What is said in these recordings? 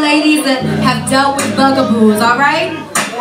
ladies that have dealt with bugaboos, alright?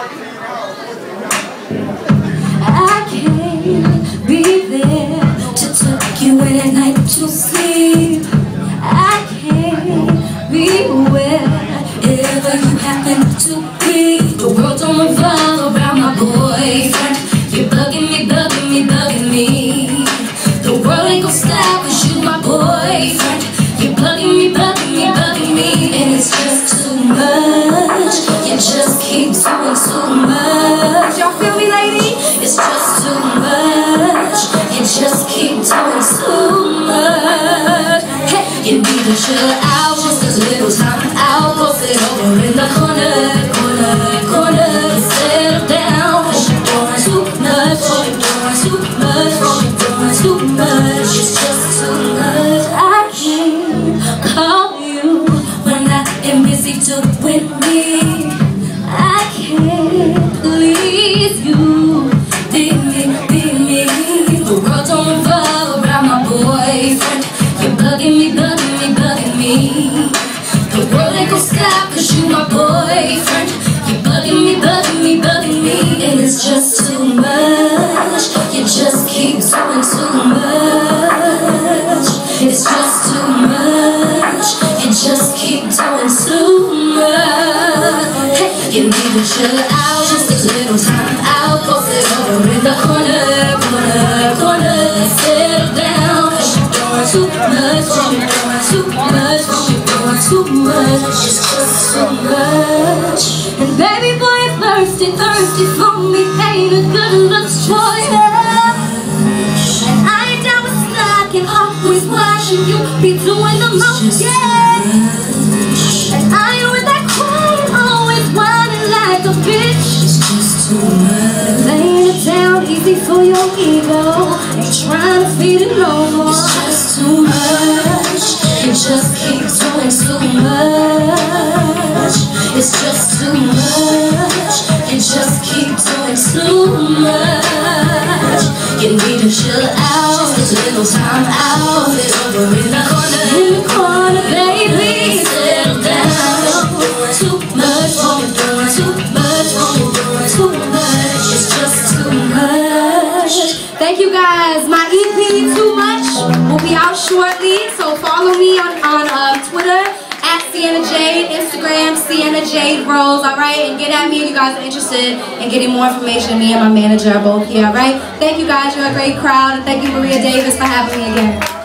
I can't be there to tuck you in at night to sleep. I can't be wherever you happen to be. The world don't revolve around my boyfriend. You're bugging me, bugging me, bugging me. The world ain't gon' stop 'cause you my boyfriend. You're bugging me, bugging me, bugging me. And it's just too much. You just keep doing too much. Y'all feel me, lady? It's just too much. You just keep doing too much. Hey, you need to chill out, just a little time out. Go sit over in the corner, corner, corner. Settle down, 'cause you're doing too much. You're doing too much. You're doing too much. It's just too much. I can't call you when I am busy doing me. I can't please you. Be me, be me. The world don't revolve around my boyfriend. You're bugging me, bugging me, bugging me. The world ain't gon' stop 'cause you my boyfriend. You're bugging me, bugging me, bugging me. And it's just too much. You just keep doing too much. It's just too much. You just keep doing too much. Hey, you need to chill out, just a little time out. Go sit over in the corner, corner, corner. Settle down, 'cause you're doing too much. You're doing too much. You're doing too much. It's just too much. And baby boy, you're thirsty, thirsty for me. Ain't a good enough choice. And I ain't down with slacking, always watching you be doing the most, yeah. And I ain't with that queen, always whining like a bitch. It's just too much. Laying it down easy for your ego. Ain't trying to feed it no more. It's just too much. You just keep doing too much. It's just too much. You just keep doing too much. You need to chill out, just a little time out. Sit over in the corner, baby. Settle down. You're doing too much. You're doing too much. You're doing too much. It's just too much. Thank you guys. My EP, Too Much, will be out shortly. So follow me on Twitter at Sienna Jade, Instagram Sienna Jade Rose, alright? And get at me if you guys are interested in getting more information. Me and my manager are both here, alright? Thank you guys, you're a great crowd, and thank you Maria Davis for having me again.